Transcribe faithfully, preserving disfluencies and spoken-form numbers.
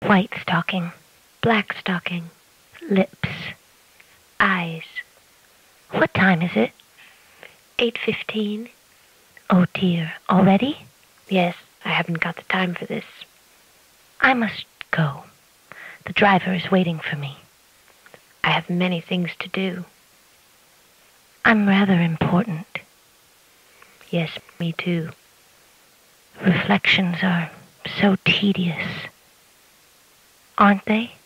White stocking, black stocking, lips, eyes. What time is it? Eight fifteen. Oh dear, already? Yes, I haven't got the time for this. I must go. The driver is waiting for me. I have many things to do. I'm rather important. Yes, me too. Reflections are so tedious. Aren't they?